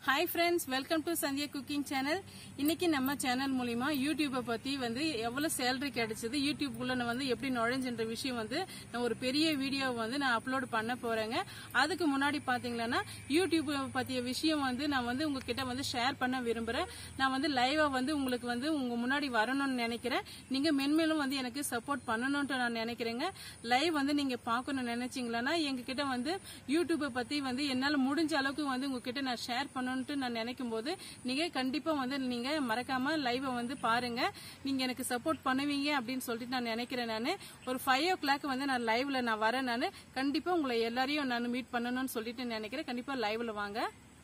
Hi friends, welcome to Sandhya Cooking Channel. இன்னைக்கு நம்ம channel மூலமா யூடியூப பத்தி எவ்வளவு சேலரி கிடைச்சது, யூடியூப்குள்ள நான் எப்படி நுழைஞ்சன்ற விஷயம் நான் ஒரு பெரிய வீடியோ நான் அப்லோட் பண்ண போறேங்க. அதுக்கு முன்னாடி பாத்தீங்கன்னா யூடியூப் பத்திய விஷயம் நான் உங்ககிட்ட ஷேர் பண்ண விரும்புறேன். நான் லைவா உங்களுக்கு உங்க முன்னாடி வரணும்னு நினைக்கிறேன். நீங்க மென்மேலும் எனக்கு சப்போர்ட் பண்ணணும்னு நான் நினைக்கிறேங்க. லைவ் நீங்க பார்க்கணும்னு நினைச்சீங்களா எங்க கிட்ட யூடியூப பத்தி என்னால முடிஞ்ச அளவுக்கு உங்ககிட்ட நான் ஷேர் பண்ண நான் நினைக்கும் போது நீங்க கண்டிப்பா நீங்க மறக்காம லைவ் பாருங்க. நீங்க எனக்கு சப்போர்ட் பண்ணுவீங்க அப்படின்னு சொல்லிட்டு நான் நினைக்கிறேன். நான் ஒரு 5 o'clock நான் லைவ்ல நான் வரேன். நான் கண்டிப்பா உங்களை எல்லாரையும் நான் மீட் பண்ணணும்னு சொல்லிட்டு நினைக்கிறேன். கண்டிப்பா லைவ்ல வாங்க.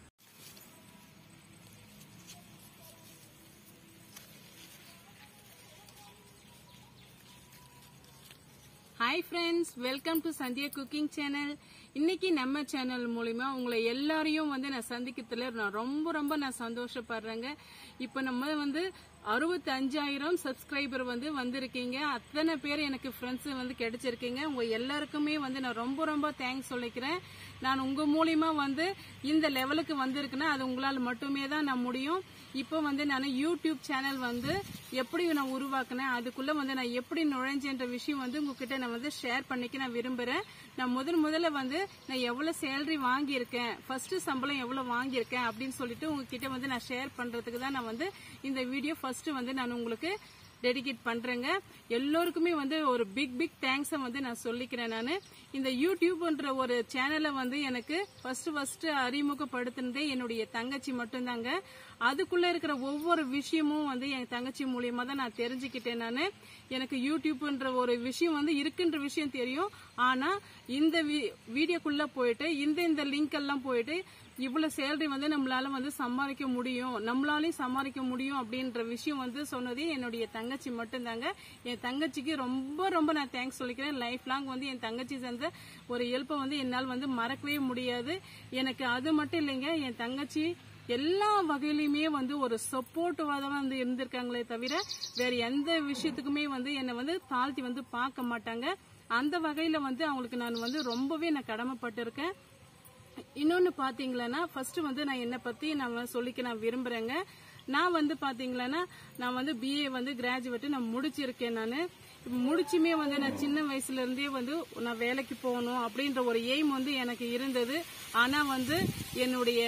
Hi friends, welcome to Sandhya cooking channel. இன்னைக்கு நம்ம சேனல் மூலமா உங்களை எல்லாரையும் நான் சந்திக்கிறதுல நான் ரொம்ப நான் சந்தோஷப்படுறேங்க. இப்ப நம்ம 65,000 சப்ஸ்கிரைபர் வந்திருக்கீங்க. அத்தனை பேர் எனக்கு ஃப்ரெண்ட்ஸ் கிடைச்சிருக்கீங்க. உங்க எல்லாருக்குமே நான் ரொம்ப தேங்க்ஸ் சொல்லிக்கிறேன். நான் உங்க மூலியமா இந்த லெவலுக்கு வந்திருக்குன்னா அது உங்களால மட்டுமே தான் நான் முடியும். இப்போ நான் யூடியூப் சேனல் எப்படி நான் உருவாக்குனேன், அதுக்குள்ள நான் எப்படி நுழைஞ்சேன்ற விஷயம் உங்ககிட்ட நான் ஷேர் பண்ணிக்க நான் விரும்புறேன். நான் முதல்ல நான் எவ்வளவு சேலரி வாங்கியிருக்கேன், ஃபர்ஸ்ட் சம்பளம் எவ்வளவு வாங்கியிருக்கேன் அப்படின்னு சொல்லிட்டு உங்ககிட்ட நான் ஷேர் பண்றதுக்கு தான் நான் இந்த வீடியோ ஃபர்ஸ்ட் நான் உங்களுக்கு டெடிகேட் பண்றேங்க. எல்லோருக்குமே ஒரு பிக் தேங்க்ஸ் நான் சொல்லிக்கிறேன். நான் இந்த யூடியூப்ன்ற ஒரு சேனலை எனக்கு ஃபர்ஸ்ட் அறிமுகப்படுத்தினதே என்னுடைய தங்கச்சி மட்டும்தாங்க. அதுக்குள்ள இருக்கிற ஒவ்வொரு விஷயமும் என் தங்கச்சி மூலியமா தான் நான் தெரிஞ்சுக்கிட்டேன். நான் எனக்கு யூடியூப்ன்ற ஒரு விஷயம் இருக்குன்ற விஷயம் தெரியும். ஆனா இந்த வீடியோக்குள்ள போயிட்டு இந்த லிங்க் எல்லாம் போயிட்டு இவ்வளவு சேலரி நம்மளால சம்பாதிக்க முடியும், நம்மளாலையும் சம்பாதிக்க முடியும் அப்படின்ற விஷயம் சொன்னதே என்னுடைய தங்கச்சி மட்டும்தாங்க. என் தங்கச்சிக்கு ரொம்ப நான் தேங்க்ஸ் சொல்லிக்கிறேன். லைஃப் லாங் என் தங்கச்சி செஞ்ச ஒரு ஹெல்ப்பை என்னால் மறக்கவே முடியாது. எனக்கு அது மட்டும் இல்லைங்க, என் தங்கச்சி எல்லா வகையிலுமே ஒரு சப்போர்ட்டிவா தான் இருந்திருக்காங்களே தவிர வேற எந்த விஷயத்துக்குமே என்னை தாழ்த்தி பார்க்க மாட்டாங்க. அந்த வகையில அவங்களுக்கு நான் ரொம்பவே நான் கடமைப்பட்டு இருக்கேன். இன்னொன்னு பாத்தீங்களா, ஃபர்ஸ்ட் நான் என்ன பத்தி நான் சொல்லிக்க நான் விரும்புறேங்க. நான் பாத்தீங்களா நான் BA கிராஜுவேட் நான் முடிச்சிருக்கேன். நான் முடிச்சுமே நான் சின்ன வயசுல இருந்தே நான் வேலைக்கு போகணும் அப்படின்ற ஒரு எய்ம் எனக்கு இருந்தது. ஆனா என்னுடைய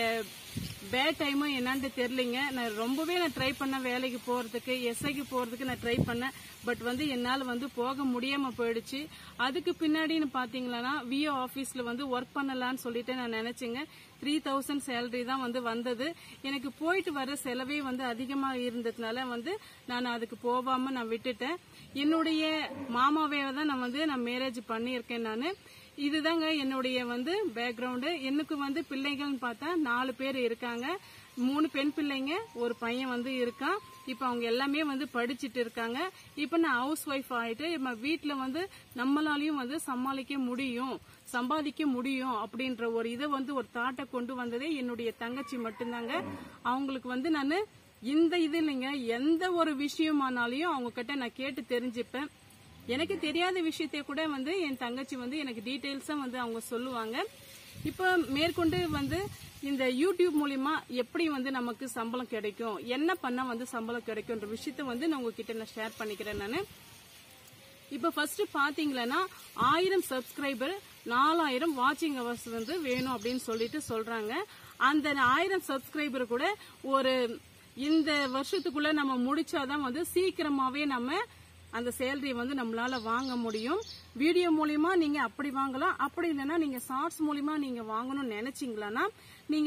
பேட் டைம் என்னான்னு தெரியலங்க. நான் ரொம்பவே நான் ட்ரை பண்ண வேலைக்கு போறதுக்கு, எஸ்ஐக்கு போறதுக்கு நான் ட்ரை பண்ணேன். பட் என்னால போக முடியாம போயிடுச்சு. அதுக்கு பின்னாடின்னு பாத்தீங்களா விஓ ஆபீஸ்ல ஒர்க் பண்ணலாம்னு சொல்லிட்டு நான் நினைச்சேங்க. 3,000 சேலரி தான் வந்தது. எனக்கு போயிட்டு வர செலவே அதிகமா இருந்ததுனால நான் அதுக்கு போகாம நான் விட்டுட்டேன். என்னுடைய மாமாவே தான் நான் மேரேஜ் பண்ணியிருக்கேன். நான் இதுதாங்க என்னுடைய பேக்ரவுண்ட். எனக்கு பிள்ளைகள்னு பார்த்தா 4 பேர் இருக்காங்க. 3 பெண் பிள்ளைங்க, ஒரு பையன் இருக்கான். இப்ப அவங்க எல்லாமே படிச்சிட்டு இருக்காங்க. இப்ப நான் ஹவுஸ் ஒய்ஃப் ஆயிட்டு வீட்டுல நம்மளாலையும் சமாளிக்க முடியும், சம்பாதிக்க முடியும் அப்படின்ற ஒரு இதை ஒரு தாட்டை கொண்டு வந்ததே என்னுடைய தங்கச்சி மட்டும்தாங்க. அவங்களுக்கு நான் இந்த இது இல்லைங்க, எந்த ஒரு விஷயமானாலையும் அவங்க கிட்ட நான் கேட்டு தெரிஞ்சுப்பேன். எனக்கு தெரியாத விஷயத்தை கூட என் தங்கச்சி எனக்கு டீடைல்ஸா அவங்க சொல்லுவாங்க. இப்ப மேற்கொண்டு இந்த யூடியூப் மூலியமா எப்படி நமக்கு சம்பளம் கிடைக்கும், என்ன பண்ணா சம்பளம் கிடைக்கும்ன்ற விஷயத்த நான் உங்ககிட்ட நான் ஷேர் பண்ணிக்கிறேன். நான் இப்ப ஃபர்ஸ்ட் பாத்தீங்களா 1000 சப்ஸ்கிரைபர் 4000 வாட்சிங் ஹவர்ஸ் வேணும் அப்படின்னு சொல்லிட்டு சொல்றாங்க. அந்த 1000 சப்ஸ்கிரைபர் கூட ஒரு இந்த வருஷத்துக்குள்ள நம்ம முடிச்சாதான் சீக்கிரமாவே நம்ம அந்த சேலரி நம்மளால வாங்க முடியும். வீடியோ மூலியமா நீங்க அப்படி வாங்கலாம். அப்படி இல்லைன்னா நீங்க ஷார்ட்ஸ் மூலியமா நீங்க வாங்கணும்னு நினைச்சீங்களா நீங்க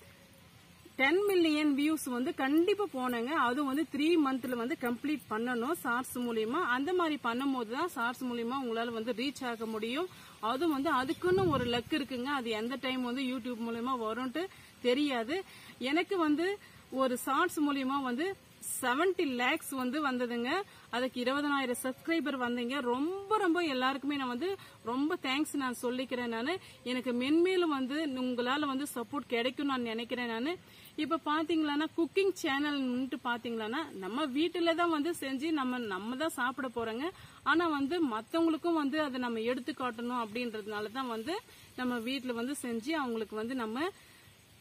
10 மில்லியன் வியூஸ் கண்டிப்பா போனங்க. அதுவும் 3 மந்த்ல கம்ப்ளீட் பண்ணணும் ஷார்ட்ஸ் மூலியமா. அந்த மாதிரி பண்ணும் போதுதான் ஷார்ட்ஸ் மூலியமா உங்களால ரீச் ஆக முடியும். அதுவும் அதுக்குன்னு ஒரு லக் இருக்குங்க. அது எந்த டைம் யூடியூப் மூலியமா வரும்ட்டு தெரியாது. எனக்கு ஒரு ஷார்ட்ஸ் மூலியமா 70 lakhs வந்ததுங்க. அதுக்கு 20,000 சப்ஸ்கிரைபர் வந்தீங்க. ரொம்ப எல்லாருக்குமே நான் ரொம்ப தேங்க்ஸ் நான் சொல்லிக்கிறேன். நான் எனக்கு மென்மேலும் உங்களால சப்போர்ட் கிடைக்கும் நான் நினைக்கிறேன். நான் இப்ப பாத்தீங்களா குக்கிங் சேனல் பாத்தீங்களா நம்ம வீட்டுல தான் செஞ்சு நம்ம தான் சாப்பிட போறோங்க. ஆனா மத்தவங்களுக்கும் அதை நம்ம எடுத்து காட்டணும் அப்படின்றதுனாலதான் நம்ம வீட்டுல செஞ்சு அவங்களுக்கு நம்ம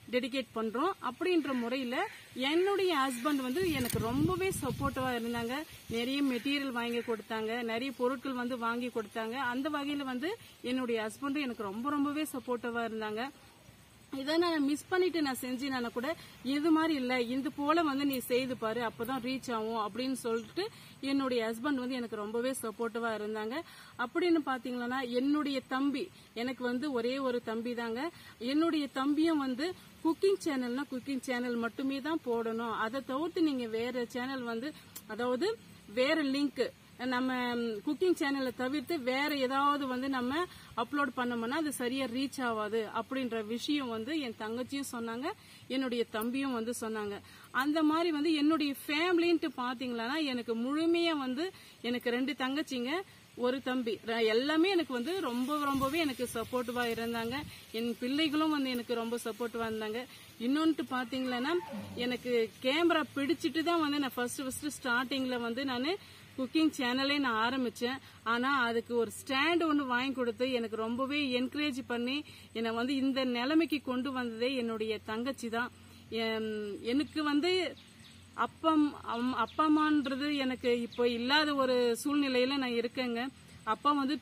டெடிகேட் பண்றோம். அப்படின்ற முறையில என்னுடைய ஹஸ்பண்ட் வந்து எனக்கு ரொம்பவே சப்போர்ட்டிவா இருந்தாங்க. நிறைய மெட்டீரியல் வாங்கி கொடுத்தாங்க, நிறைய பொருட்கள் வந்து வாங்கி கொடுத்தாங்க. அந்த வகையில வந்து என்னுடைய ஹஸ்பண்டும் எனக்கு ரொம்பவே சப்போர்ட்டிவா இருந்தாங்க. இதை நான் மிஸ் பண்ணிட்டு நான் செஞ்சேன்னா கூட இது மாதிரி இல்ல, இது போல வந்து நீ செய்து பாரு, அப்பதான் ரீச் ஆகும் அப்படின்னு சொல்லிட்டு என்னுடைய ஹஸ்பண்ட் வந்து எனக்கு ரொம்பவே சப்போர்ட்டிவா இருந்தாங்க. அப்படின்னு பாத்தீங்கன்னா என்னுடைய தம்பி, எனக்கு வந்து ஒரே ஒரு தம்பி தாங்க. என்னுடைய தம்பியும் வந்து குக்கிங் சேனல்னா குக்கிங் சேனல் மட்டுமே தான் போடணும், அதை தவிர்த்து நீங்க வேற சேனல் வந்து, அதாவது வேற லிங்க் நம்ம குக்கிங் சேனலை தவிர்த்து வேற ஏதாவது வந்து நம்ம அப்லோட் பண்ணோம்னா அது சரியா ரீச் ஆகாது அப்படின்ற விஷயம் வந்து என் தங்கச்சியும் சொன்னாங்க, என்னுடைய தம்பியும் வந்து சொன்னாங்க. அந்த மாதிரி வந்து என்னுடைய ஃபேமிலின்ட்டு பாத்தீங்கன்னா எனக்கு முழுமையா வந்து எனக்கு 2 தங்கச்சிங்க, ஒரு தம்பி, எல்லாமே எனக்கு வந்து ரொம்பவே எனக்கு சப்போர்ட்டிவா இருந்தாங்க. என் பிள்ளைகளும் வந்து எனக்கு ரொம்ப சப்போர்ட்டிவா இருந்தாங்க. இன்னொன்று பாத்தீங்கன்னா எனக்கு கேமரா பிடிச்சிட்டு தான் வந்து நான் ஃபர்ஸ்ட் ஸ்டார்டிங்ல வந்து நான் குக்கிங் சேனலே நான் ஆரம்பிச்சேன். ஆனா அதுக்கு ஒரு ஸ்டாண்ட் ஒன்று வாங்கி கொடுத்து எனக்கு ரொம்பவே என்கரேஜ் பண்ணி என்னை வந்து இந்த நிலைமைக்கு கொண்டு வந்ததே என்னுடைய தங்கச்சி தான். எனக்கு வந்து அப்பா அம்மான்றது எனக்கு இப்போ இல்லாத ஒரு சூழ்நிலையில நான் இருக்கேங்க. அப்பா வந்து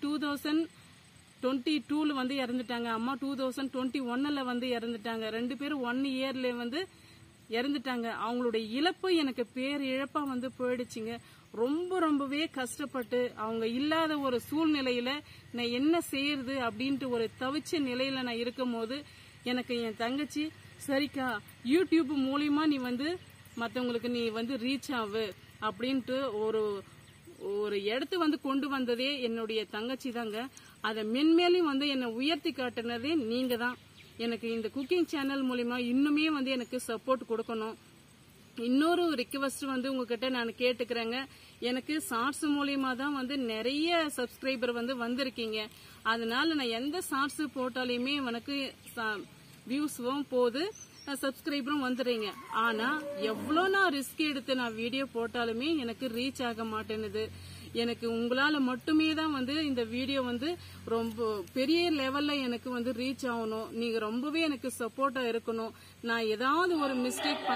2022 வந்து இறந்துட்டாங்க, அம்மா 2021 வந்து இறந்துட்டாங்க. 2 பேரும் 1 இயர்ல வந்து இறந்துட்டாங்க. அவங்களுடைய இழப்பு எனக்கு பேரிழப்பா வந்து போயிடுச்சுங்க. ரொம்பவே கஷ்டப்பட்டு அவங்க இல்லாத ஒரு சூழ்நிலையில நான் என்ன செய்யறது அப்படின்ட்டு ஒரு தவிச்ச நிலையில நான் இருக்கும் போது எனக்கு என் தங்கச்சி, சரிக்கா யூடியூப் மூலியமா நீ வந்து மற்றவங்களுக்கு நீ வந்து ரீச் ஆகு அப்படின்ட்டு ஒரு இடத்து வந்து கொண்டு வந்ததே என்னுடைய தங்கச்சி தாங்க. அதை மென்மேலும் வந்து என்னை உயர்த்தி காட்டினதே நீங்க தான். எனக்கு இந்த குக்கிங் சேனல் மூலியமா இன்னுமே வந்து எனக்கு சப்போர்ட் கொடுக்கணும். இன்னொரு ரிக்வெஸ்ட் வந்து உங்ககிட்ட நான் கேட்டுக்கிறேங்க. எனக்கு ஷார்ட்ஸ் மூலியமா தான் வந்து நிறைய சப்ஸ்கிரைபர் வந்து வந்திருக்கீங்க. அதனால நான் எந்த ஷார்ட்ஸ் போட்டாலுமே எனக்கு வியூஸும் போது, சப்ஸ்கிரைபரும் வந்துடுறீங்க. ஆனா எவ்வளோ நான் ரிஸ்க் எடுத்து நான் வீடியோ போட்டாலுமே எனக்கு ரீச் ஆக மாட்டேனுது. எனக்கு உங்களால மட்டுமே தான் வந்து இந்த வீடியோ வந்து ரொம்ப பெரிய லெவல்ல எனக்கு வந்து ரீச் ஆகணும். நீங்க ரொம்பவே எனக்கு சப்போர்ட்டா இருக்கணும். நான் ஏதாவது ஒரு மிஸ்டேக்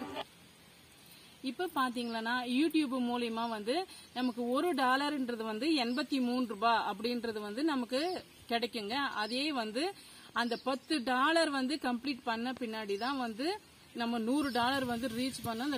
இப்ப பாத்தீங்கன்னா யூடியூப் மூலியமா வந்து நமக்கு $1 வந்து 83 ரூபாய் அப்படின்றது வந்து நமக்கு கிடைக்குங்க. அதே வந்து அந்த $10 வந்து கம்ப்ளீட் பண்ண பின்னாடி தான் வந்து நம்ம $100 வந்து ரீச் பண்ணோம்.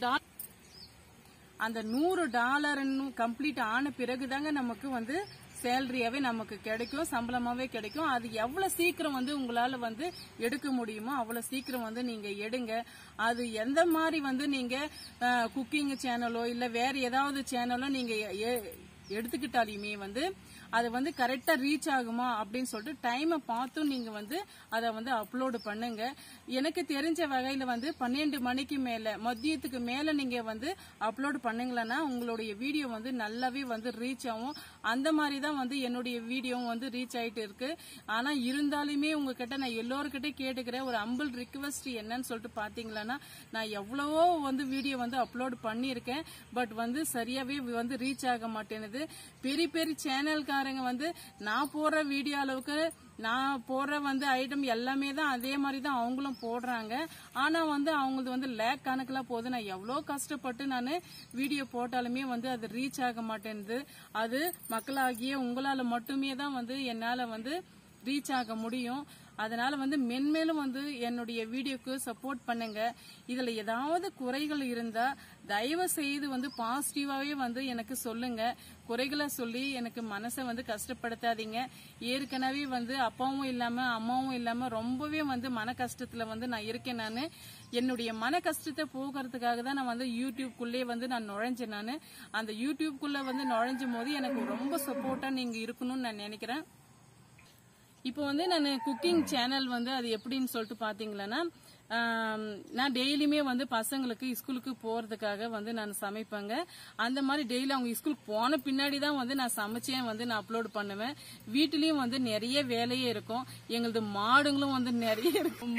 அந்த $100 கம்ப்ளீட் ஆன பிறகுதாங்க நமக்கு வந்து சேலரியாவே நமக்கு கிடைக்கும், சம்பளமாவே கிடைக்கும். அது எவ்வளவு சீக்கிரம் வந்து உங்களால வந்து எடுக்க முடியுமோ அவ்வளவு சீக்கிரம் வந்து நீங்க எடுங்க. அது எந்த மாதிரி வந்து நீங்க குக்கிங் சேனலோ இல்ல வேற ஏதாவது சேனலோ நீங்க எடுத்துக்கிட்டாலுமே வந்து அது வந்து கரெக்டா ரீச் ஆகுமா அப்படின்னு சொல்லிட்டு டைமை பார்த்தும் நீங்க வந்து அதை வந்து அப்லோடு பண்ணுங்க. எனக்கு தெரிஞ்ச வகையில வந்து 12 மணிக்கு மேல, மதியத்துக்கு மேல நீங்க வந்து அப்லோடு பண்ணுங்களா உங்களுடைய வீடியோ வந்து நல்லாவே வந்து ரீச் ஆகும். அந்த மாதிரி தான் வந்து என்னுடைய வீடியோ வந்து ரீச் ஆயிட்டு இருக்கு. ஆனா இருந்தாலுமே உங்ககிட்ட நான் எல்லோருக்கிட்டே கேட்டுக்கிறேன், ஒரு ஹம்பிள் ரிக்வெஸ்ட் என்னன்னு சொல்லிட்டு பாத்தீங்களா, நான் எவ்வளவோ வந்து வீடியோ வந்து அப்லோடு பண்ணியிருக்கேன். பட் வந்து சரியாவே வந்து ரீச் ஆக மாட்டேனுது. பெரிய சேனல்காரங்க வந்து நான் போடுற வீடியோ அளவுக்கு நான் போடுற வந்து ஐட்டம் எல்லாமே தான் அதே மாதிரி தான் அவங்களும் போடுறாங்க. ஆனா வந்து அவங்களது வந்து லேக் கணக்குல போகுது. நான் எவ்வளோ கஷ்டப்பட்டு நான் வீடியோ போட்டாலுமே வந்து அது ரீச் ஆக மாட்டேங்குது. அது மக்களாகிய உங்களால மட்டுமே தான் வந்து என்னால வந்து ரீச் ஆக முடியும். அதனால வந்து மென்மேலும் வந்து என்னுடைய வீடியோக்கு சப்போர்ட் பண்ணுங்க. இதுல ஏதாவது குறைகள் இருந்தா தயவு செய்து வந்து பாசிட்டிவாவே வந்து எனக்கு சொல்லுங்க. குறைகளை சொல்லி எனக்கு மனசை வந்து கஷ்டப்படுத்தாதீங்க. ஏற்கனவே வந்து அப்பாவும் இல்லாம அம்மாவும் இல்லாம ரொம்பவே வந்து மன கஷ்டத்துல வந்து நான் இருக்கேன். நான் என்னுடைய மன கஷ்டத்தை போக்குறதுக்காக தான் நான் வந்து யூடியூப்குள்ளே வந்து நான் நுழைஞ்சேன். நான் அந்த யூடியூப்குள்ள வந்து நுழைஞ்சும் போது எனக்கு ரொம்ப சப்போர்ட்டா நீங்க இருக்கணும்னு நான் நினைக்கிறேன். இப்போ வந்து நான் குக்கிங் சேனல் வந்து அது எப்படின்னு சொல்லிட்டு பாத்தீங்கன்னா, நான் டெய்லியுமே வந்து பசங்களுக்கு ஸ்கூலுக்கு போறதுக்காக வந்து நான் சமைப்பேங்க. அந்த மாதிரி டெய்லி அவங்க ஸ்கூலுக்கு போன பின்னாடி தான் வந்து நான் சமைச்சே வந்து நான் அப்லோட் பண்ணுவேன். வீட்டிலயும் வந்து நிறைய வேலையே இருக்கும். எங்களது மாடுங்களும் வந்து நிறைய இருக்கும்.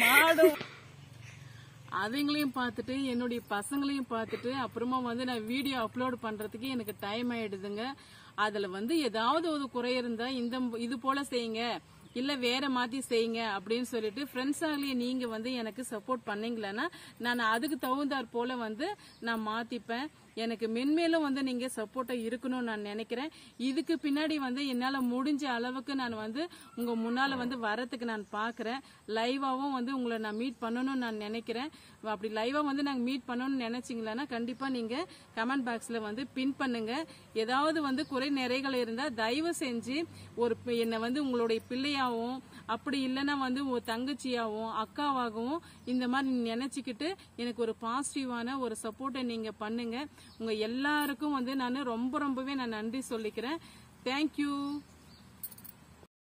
அதுங்களையும் பார்த்துட்டு என்னுடைய பசங்களையும் பார்த்துட்டு அப்புறமா வந்து நான் வீடியோ அப்லோட் பண்றதுக்கு எனக்கு டைம் ஆயிடுதுங்க. அதுல வந்து ஏதாவது ஒரு குறை இருந்தா இது போல செய்யுங்க, இல்ல வேற மாத்தி செய்யுங்க அப்படின்னு சொல்லிட்டு ஃப்ரெண்ட்ஸாலேயே நீங்க வந்து எனக்கு சப்போர்ட் பண்ணீங்களன்னா நான் அதுக்கு தகுந்தாற் போல வந்து நான் மாத்திப்பேன். எனக்கு மென்மேலும் வந்து நீங்க சப்போர்ட்டா இருக்கணும்னு நான் நினைக்கிறேன். இதுக்கு பின்னாடி வந்து என்னால முடிஞ்ச அளவுக்கு நான் வந்து உங்க முன்னால வந்து வரதுக்கு நான் பாக்குறேன். லைவாவும் வந்து உங்களை நான் மீட் பண்ணணும்னு நான் நினைக்கிறேன். அப்படி லைவா வந்து நாங்க மீட் பண்ணணும்னு நினைச்சீங்களா கண்டிப்பா நீங்க கமெண்ட் பாக்ஸ்ல வந்து பின் பண்ணுங்க. ஏதாவது வந்து குறை நிறைகள் இருந்தா தயவு செஞ்சு என்னை வந்து உங்களுடைய பிள்ளையாவும் அப்படி இல்லைன்னா வந்து ஒரு தங்கச்சியாவும் அக்காவாகவும் இந்த மாதிரி நினைச்சுக்கிட்டு எனக்கு ஒரு பாசிட்டிவான ஒரு சப்போர்ட்டை நீங்க பண்ணுங்க. உங்க எல்லாருக்கும் வந்து நான் ரொம்பவே நான் நன்றி சொல்லிக்கிறேன். தேங்க்யூ.